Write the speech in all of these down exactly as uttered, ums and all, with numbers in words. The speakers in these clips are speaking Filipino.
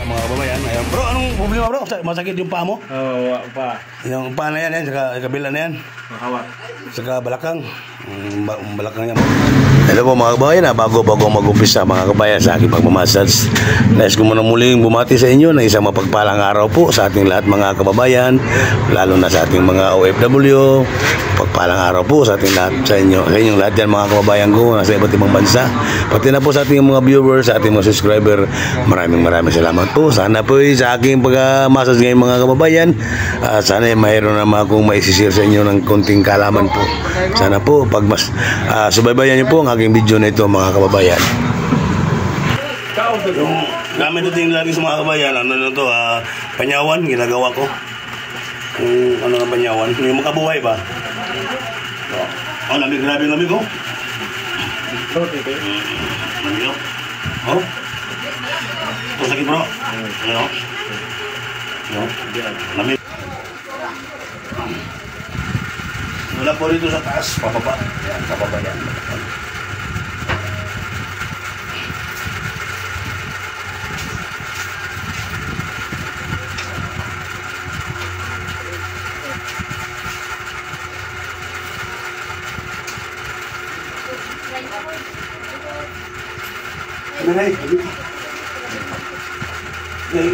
mga kababayan. Ayan. Bro, anong problema bro? Masakit yung paa mo? Oo, uh, pa. Yung paa na yan, yan, saka kabila na yan. Hawak. Saka balakang. Um, balakang yan. Hello po mga kababayan, bago-bago mag-umpisa mga kababayan sa aking pagmamassage. Nais ko muna muling bumati sa inyo ng isang mapagpalang araw po sa ating lahat mga kababayan, lalo na sa ating mga O F W. Pagpalang araw po sa ating lahat, sa inyo, sa inyong lahat dyan mga kababayan ko nasa iba't ibang bansa. Pati na po sa ating mga viewers, sa ating mga subscriber, maraming maraming salamat po. Sana po sa aking pag-massage ngayon mga kababayan, uh, sana eh, mayroon naman akong maisishare sa inyo ng konting kalaman po. Sana po pag mas uh, subaybayan niyo po ang aking video na ito mga kababayan. Yung gamit ito yung lagi sa mga kababayan, ano na ito, uh, panyawan, ginagawa ko. Yung ano ng panyawan, yung makabuhay ba? Oh, lamig, grabe lamig ko. Oh. Lamig ko. Oh. Ito sakit bro. Ano? Ano? Lamig. Wala po rito sa taas, pababa. Yan, pababa yan. Nanay, nanay,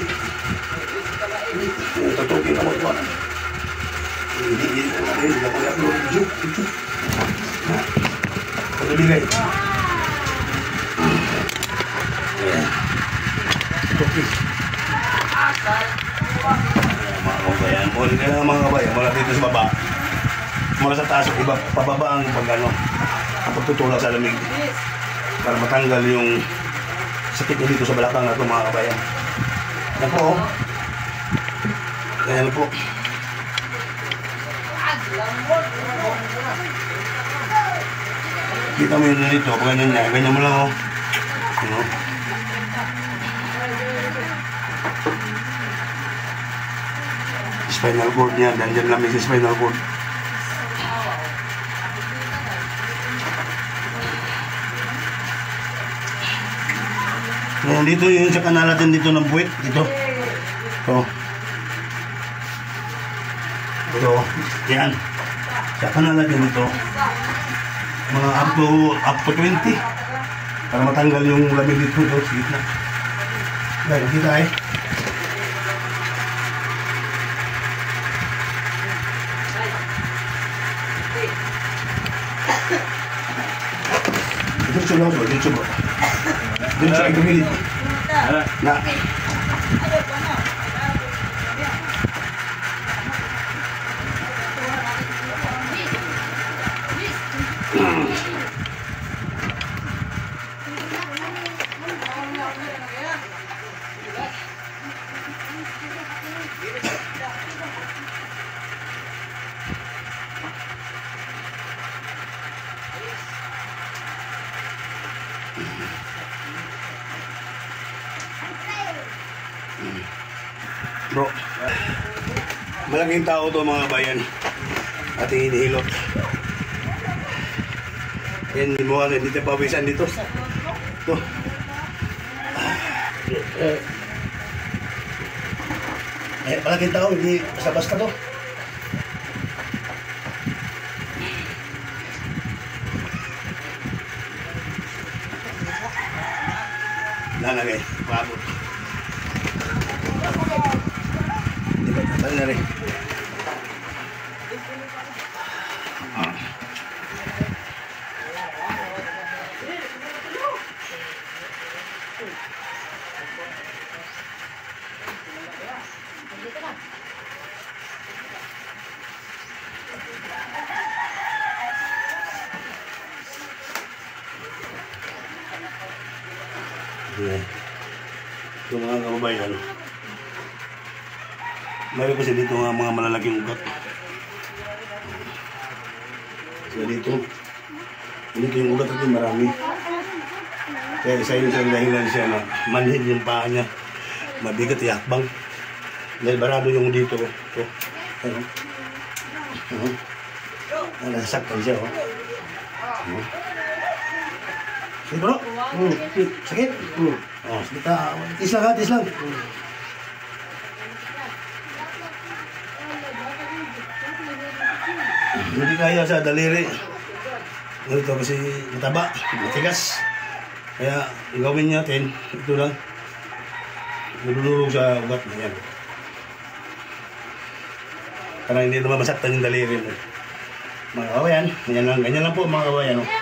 tutukin ako ito. Hindi, hindi, hindi, hindi ako i-upload. Video, video. Pagkabigay. Ayan. Tutukin. Mga kabayan. Muli ka lang mga kabayan. Mula dito sa baba. Mula sa taas, iba, pababa ang pag-ano. Ang pagtutulak sa lamig. Para matanggal yung sakit nyo dito sa balakang na ito mga kabayan. Yan po. Yan po. Kita mo yun dito. Ganyan niya. Ganyan mo lang o. Ano? Spinal cord niya. Dandyan lang may spinal cord. Ngayon dito yung sa kanal natin dito ng puwit. Dito. Ito. Ito. Yan. Sa kanal natin dito. Mga up to, up to twenty. Para matanggal yung lamig dito. Ito. Sige na. Dahil kita eh. Dito lang bro. Dito bro. Dito sa ikamilit. Na. Bro, malaking tao to mga bayan. Ating hinihilot. Yan, mo ano, hindi tayo pawisan dito. Ito. Eh, malaking tao, hindi basta-basta to. Lalagay, mabot. Balik na rin. Ah. Yeah. Ito mga kababayan. Mayroon kasi dito nga mga malalaking ugat. So dito, dito yung ugat natin marami. Kaya isa yun sa dahilan siya na manhid yung paa niya. Mabigat yakbang. Dahil barado yung dito. Ito. Ano? Ano? Nasaktan siya. Oh. Ano? Sige bro. Hmm. Sakit? Hmm. Oh, sakit ka. Tis lang ha, tis lang. Hindi kaya sa daliri. Ito kasi mataba, matigas. Kaya ang gawin natin, ito lang. Nilulurog sa ugat na yan. Para hindi naman masaktan yung daliri mo. Mga kabayan, ganyan lang, ganyan lang po mga kabayan. No?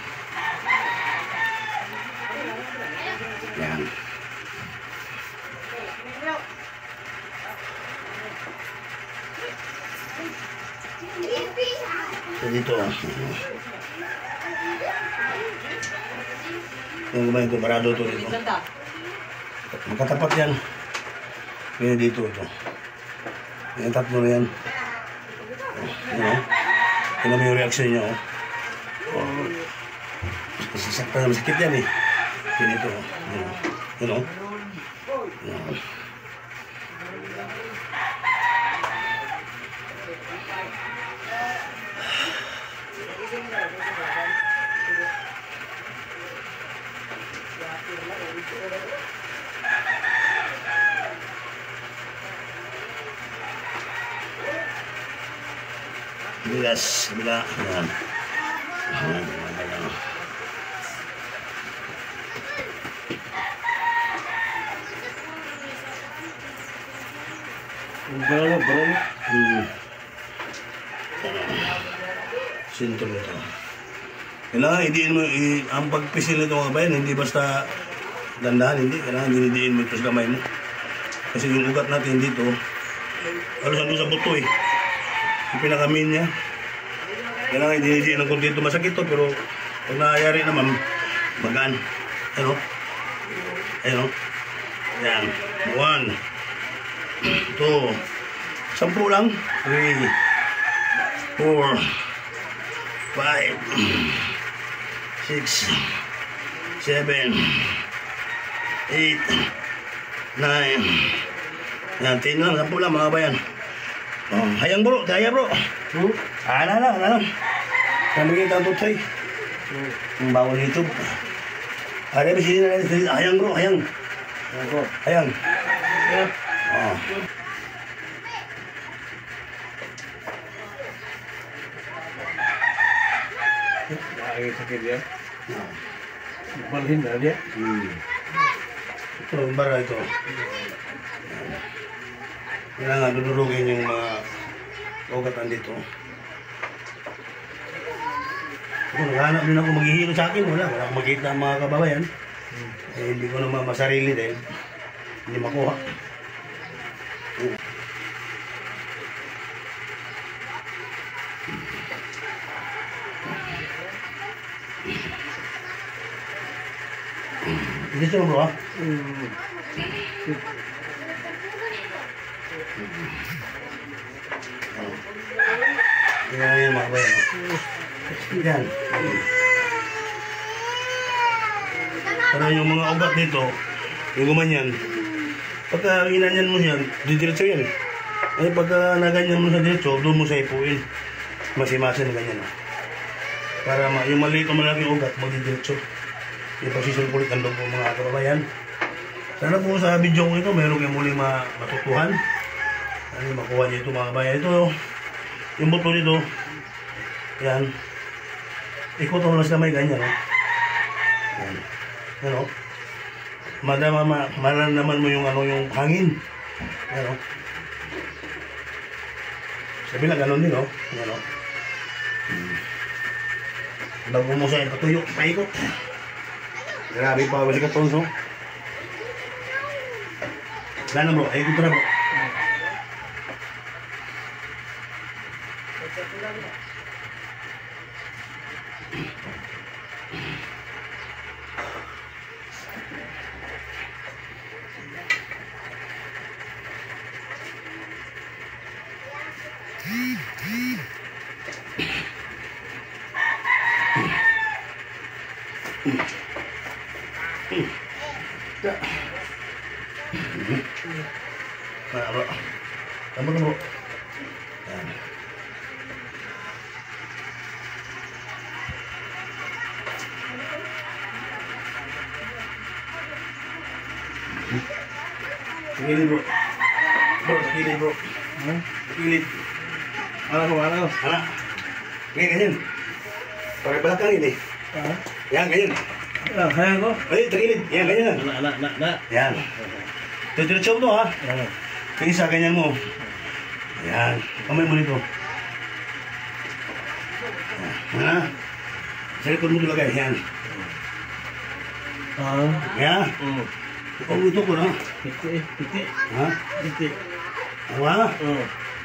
Yan. So dito, yung kumain ito, parado ito dito. Magkatapat yan. Kaya dito ito. Yan, tatlo na yan. Yan o. Tingnan mo yung reaction niya o. Oh. Sasaktan na masakit yan eh. Yan ito o. Yan o. Yan. Bigas, bila. Ayan. Ayan, ayan. Berapa, berapa? Hmm. Sintro ito. Kailangan idiin mo, i ang pagpisil nito mga kabayan, hindi basta dandahan, hindi. Kailangan dinidiin mo ito sa kamay mo. Kasi yung ugat natin dito, halos andun sa buto eh. Yung pinakamin niya. Kailangan dinidiin ng konti ito. Masakit to, pero pag nangyayari naman, magaan. Ano? Ayun. Yan. One. Two. Sampu lang. Three. Four. Five. Six. Seven. Eight. Nine. Yan. Ten lang. Sampu lang mga bayan. Oh, hayang bro. Daya bro. Hmm? Ah, na lang. Na lang. Namigay ka ang tutoy. Ang bawal YouTube. Ada di sini ada ayang bro, ayang. Ayang. Oh. Lagi sakit dia. Balhin dah dia. Hmm. Ito, bara ito. Kailangan dudurugin yung mga ugatan dito. Kung naghanap din ako maghihilo sa akin, wala. Wala akong makita ang mga kababayan. Hmm. Eh, hindi ko naman masarili dahil hindi makuha. Hmm. Dito mo bro ha? Hmm. Yan yan mga kababayan. Yan. Para yung mga ugat dito, yung gumanyan, pagka ginanyan mo yan, didiretso yan. Ay pagka naganyan mo sa diretso, doon mo sa ipuin. Masimasin na ganyan. Para ma yung maliit o malaking ugat, magdidiretso. Yung pagsisulpulit ang loob mga kababayan. Sana po sa video ko ito, meron kayo muli matutuhan. Ano makuha nyo ito mga kababayan. Ito, yung buto nito, yan. Ikot mo lang sa may ganyan, no? Yan. Ano? Madama, ma, maramdaman mo yung ano, yung hangin. Ano? Sabi na ganun din, no? Ano? Hmm. Bago mo sa patuyo, paikot. Grabe pa, balik ka tonso. Gana bro, ay ikot na bro. Nah, bro. Kamu bro. Yan. Gilid bro. Bro, gilid bro. Hmm? Gilid. Ano ko, ano? Ana. Ganyan, ganyan. Pakai belakang ini. Ah, Yan, ganyan. ah, kaya ko. Ay, tagilid. Yan, ganyan. Na, na, na, na. Yan. Diretso mo to, ha? Ah, Yung isa, ganyan mo. Yan. Kamay mo nito. Ha? Sa likod mo ilagay. Yan. ah, Yan. mm. Ikaw ito ko, na. Piti, piti, Ha? piti. Awa? Oh.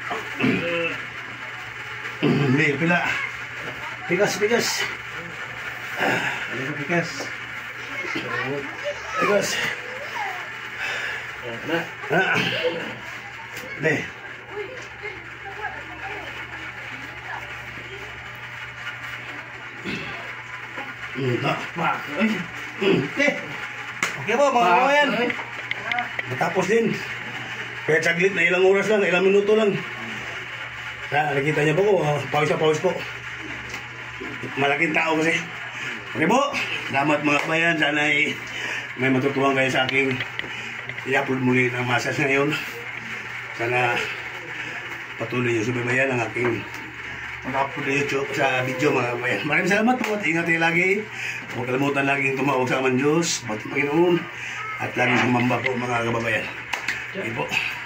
Hindi, pila. Pigas, pigas. Ano ka pikas? Pigas. Ah, na. Ha? Hindi. Hmm, ha? Pa, ay. Okay. Okay po, mga kawayan. Matapos din. Kaya saglit na ilang oras lang, ilang minuto lang. Ha, nakita niyo po ko, ah, pawis na pawis po. Malaking tao kasi. Okay po, salamat mga kabayan. Sana ay may matutuwa kayo sa aking i-upload muli ng masas ngayon. Sana patuloy niyo subaybayan ang aking mag-upload na YouTube sa video mga kabayan. Maraming salamat po at ingat kayo lagi. Huwag kalimutan laging tumawag sa aman Diyos, pati Panginoon, at laging sumamba po mga kababayan. Okay po.